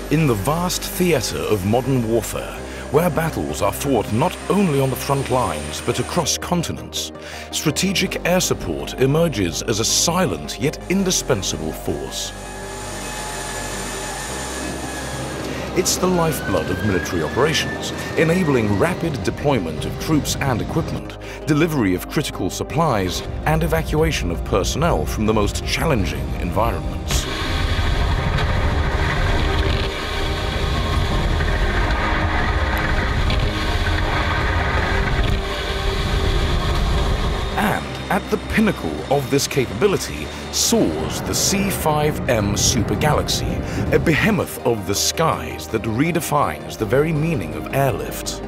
In the vast theatre of modern warfare, where battles are fought not only on the front lines but across continents, strategic air support emerges as a silent yet indispensable force. It's the lifeblood of military operations, enabling rapid deployment of troops and equipment, delivery of critical supplies, and evacuation of personnel from the most challenging environments. At the pinnacle of this capability soars the C-5M supergalaxy, a behemoth of the skies that redefines the very meaning of airlift.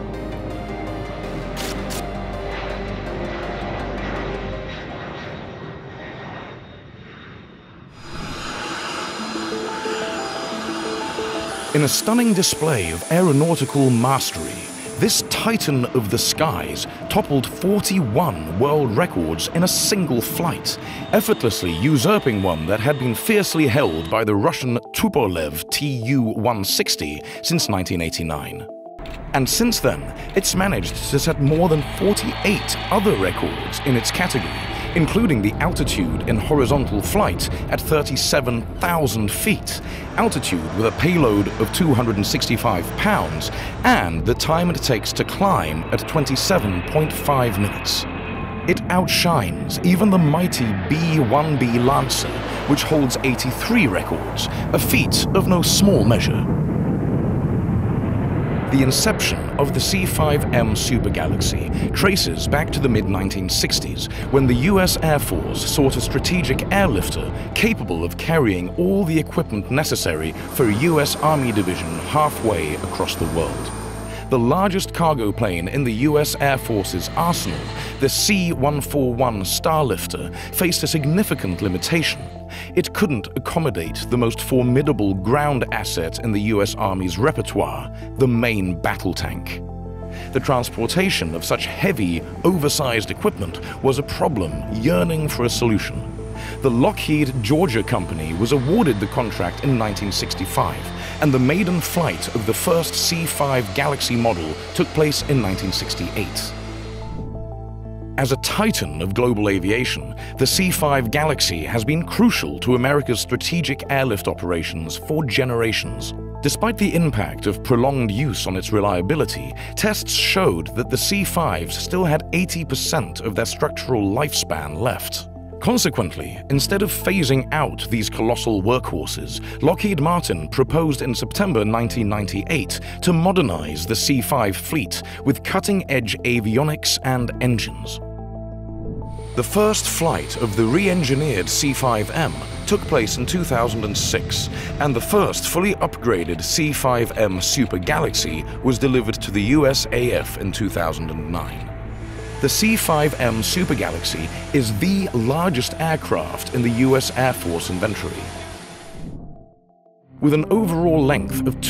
In a stunning display of aeronautical mastery, this titan of the skies toppled 41 world records in a single flight, effortlessly usurping one that had been fiercely held by the Russian Tupolev Tu-160 since 1989. And since then, it's managed to set more than 48 other records in its category, including the altitude in horizontal flight at 37,000 feet, altitude with a payload of 265 pounds, and the time it takes to climb at 27.5 minutes. It outshines even the mighty B-1B Lancer, which holds 83 records, a feat of no small measure. The inception of the C-5M supergalaxy traces back to the mid-1960s, when the US Air Force sought a strategic airlifter capable of carrying all the equipment necessary for a US Army division halfway across the world. The largest cargo plane in the US Air Force's arsenal, the C-141 Starlifter, faced a significant limitation. It couldn't accommodate the most formidable ground asset in the US Army's repertoire, the main battle tank. The transportation of such heavy, oversized equipment was a problem yearning for a solution. The Lockheed Georgia Company was awarded the contract in 1965, and the maiden flight of the first C-5 Galaxy model took place in 1968. As a titan of global aviation, the C-5 Galaxy has been crucial to America's strategic airlift operations for generations. Despite the impact of prolonged use on its reliability, tests showed that the C-5s still had 80% of their structural lifespan left. Consequently, instead of phasing out these colossal workhorses, Lockheed Martin proposed in September 1998 to modernize the C-5 fleet with cutting-edge avionics and engines. The first flight of the re-engineered C-5M took place in 2006, and the first fully upgraded C-5M Super Galaxy was delivered to the USAF in 2009. The C-5M Super Galaxy is the largest aircraft in the US Air Force inventory. With an overall length of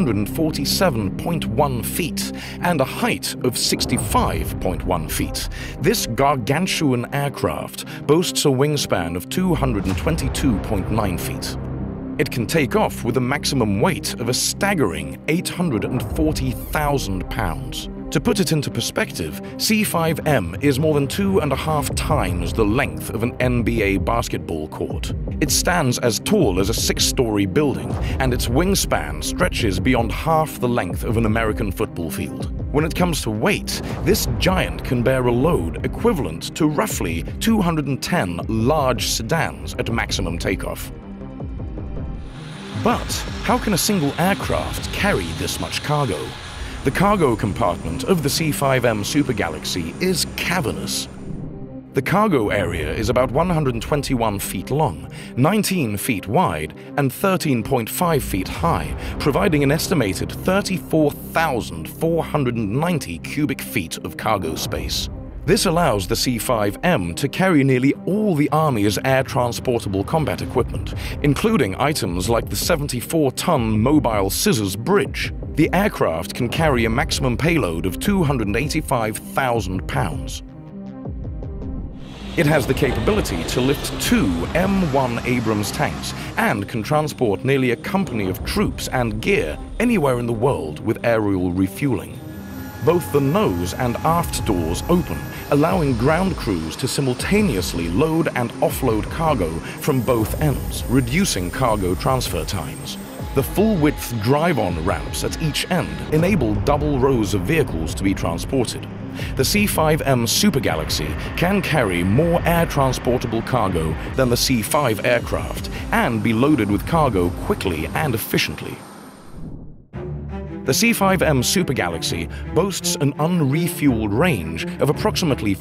247.1 feet and a height of 65.1 feet, this gargantuan aircraft boasts a wingspan of 222.9 feet. It can take off with a maximum weight of a staggering 840,000 pounds. To put it into perspective, C-5M is more than 2.5 times the length of an NBA basketball court. It stands as tall as a 6-story building, and its wingspan stretches beyond half the length of an American football field. When it comes to weight, this giant can bear a load equivalent to roughly 210 large sedans at maximum takeoff. But how can a single aircraft carry this much cargo? The cargo compartment of the C-5M Super Galaxy is cavernous. The cargo area is about 121 feet long, 19 feet wide, and 13.5 feet high, providing an estimated 34,490 cubic feet of cargo space. This allows the C-5M to carry nearly all the Army's air-transportable combat equipment, including items like the 74-ton mobile scissors bridge. The aircraft can carry a maximum payload of 285,000 pounds. It has the capability to lift 2 M1 Abrams tanks and can transport nearly a company of troops and gear anywhere in the world with aerial refueling. Both the nose and aft doors open, allowing ground crews to simultaneously load and offload cargo from both ends, reducing cargo transfer times. The full-width drive-on ramps at each end enable double rows of vehicles to be transported. The C-5M Super Galaxy can carry more air-transportable cargo than the C-5 aircraft and be loaded with cargo quickly and efficiently. The C-5M Super Galaxy boasts an unrefueled range of approximately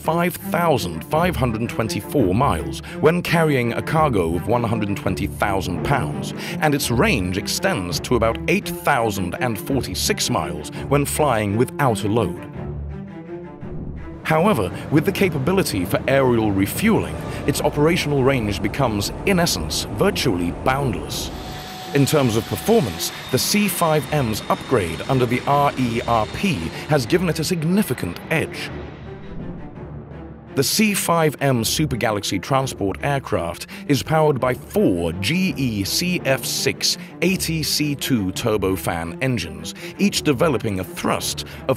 5,524 miles when carrying a cargo of 120,000 pounds, and its range extends to about 8,046 miles when flying without a load. However, with the capability for aerial refueling, its operational range becomes, in essence, virtually boundless. In terms of performance, the C-5M's upgrade under the RERP has given it a significant edge. The C-5M Super Galaxy transport aircraft is powered by 4 GE CF6 80C2 turbofan engines, each developing a thrust of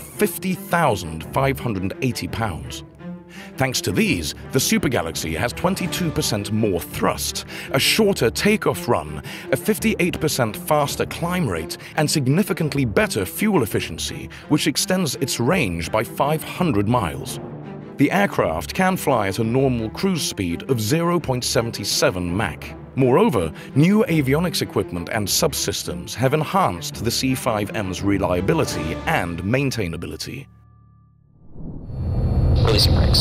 50,580 pounds. Thanks to these, the Super Galaxy has 22% more thrust, a shorter takeoff run, a 58% faster climb rate, and significantly better fuel efficiency, which extends its range by 500 miles. The aircraft can fly at a normal cruise speed of 0.77 Mach. Moreover, new avionics equipment and subsystems have enhanced the C-5M's reliability and maintainability. Releasing brakes.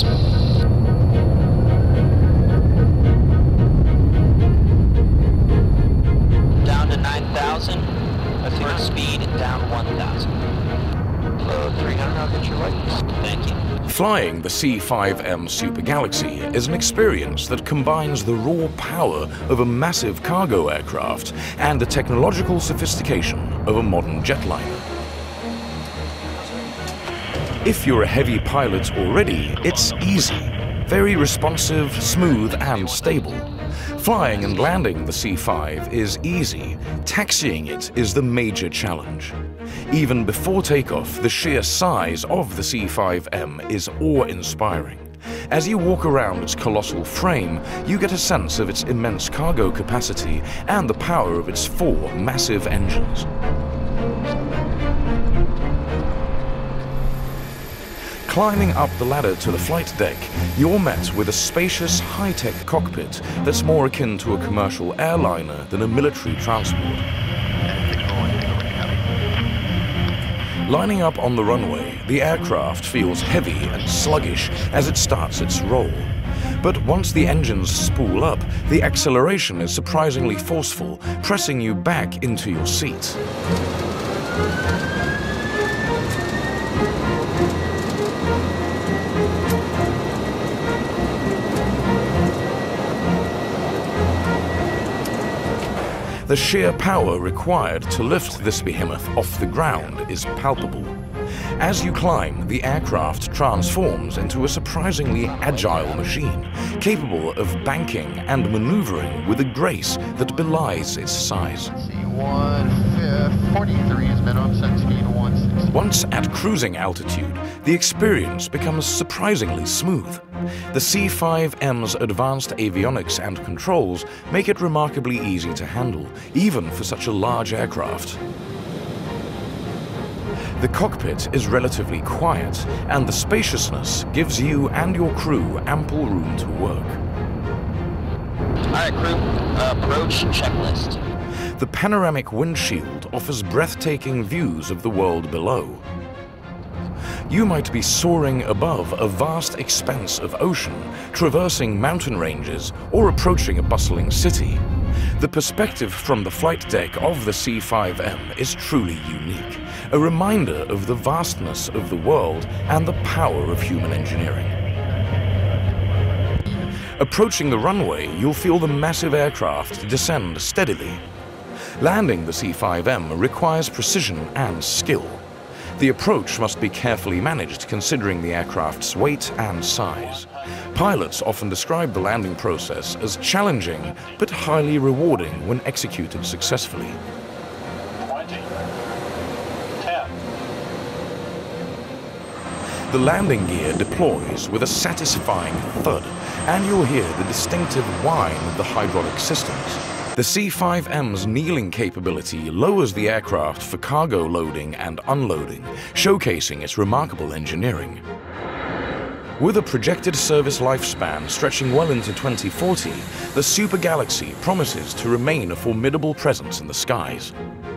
Down to 9,000. First speed down 1,000. Low 300, I'll get your lights. Thank you. Flying the C-5M Super Galaxy is an experience that combines the raw power of a massive cargo aircraft and the technological sophistication of a modern jetliner. If you're a heavy pilot already, it's easy, very responsive, smooth, and stable. Flying and landing the C-5 is easy. Taxiing it is the major challenge. Even before takeoff, the sheer size of the C-5M is awe-inspiring. As you walk around its colossal frame, you get a sense of its immense cargo capacity and the power of its 4 massive engines. Climbing up the ladder to the flight deck, you're met with a spacious, high-tech cockpit that's more akin to a commercial airliner than a military transport. Lining up on the runway, the aircraft feels heavy and sluggish as it starts its roll. But once the engines spool up, the acceleration is surprisingly forceful, pressing you back into your seat. The sheer power required to lift this behemoth off the ground is palpable. As you climb, the aircraft transforms into a surprisingly agile machine, capable of banking and maneuvering with a grace that belies its size. 143 is minimum, set speed 160. Once at cruising altitude, the experience becomes surprisingly smooth. The C-5M's advanced avionics and controls make it remarkably easy to handle, even for such a large aircraft. The cockpit is relatively quiet, and the spaciousness gives you and your crew ample room to work. All right, crew, approach checklist. The panoramic windshield offers breathtaking views of the world below. You might be soaring above a vast expanse of ocean, traversing mountain ranges, or approaching a bustling city. The perspective from the flight deck of the C-5M is truly unique, a reminder of the vastness of the world and the power of human engineering. Approaching the runway, you'll feel the massive aircraft descend steadily. Landing the C-5M requires precision and skill. The approach must be carefully managed considering the aircraft's weight and size. Pilots often describe the landing process as challenging but highly rewarding when executed successfully. 20, 10. The landing gear deploys with a satisfying thud, and you'll hear the distinctive whine of the hydraulic systems. The C-5M's kneeling capability lowers the aircraft for cargo loading and unloading, showcasing its remarkable engineering. With a projected service lifespan stretching well into 2040, the Super Galaxy promises to remain a formidable presence in the skies.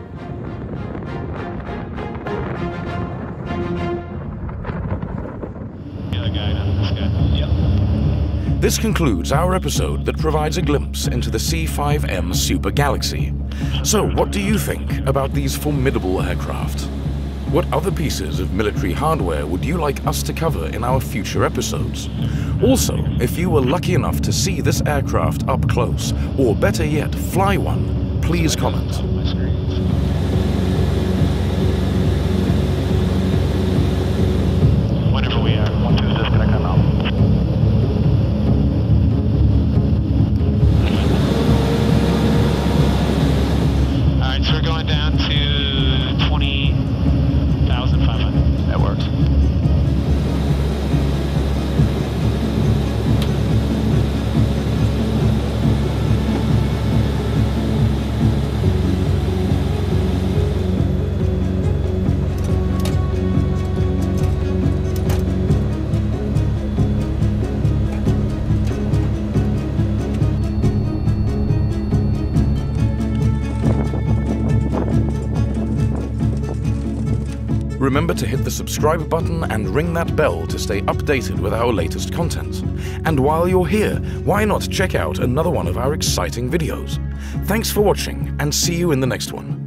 This concludes our episode that provides a glimpse into the C-5M Super Galaxy. So what do you think about these formidable aircraft? What other pieces of military hardware would you like us to cover in our future episodes? Also, if you were lucky enough to see this aircraft up close, or better yet, fly one, please comment. Whenever we are, 1-2 is just gonna come out. Alright, so we're going down to 20,500. That works. Remember to hit the subscribe button and ring that bell to stay updated with our latest content. And while you're here, why not check out another one of our exciting videos? Thanks for watching, and see you in the next one.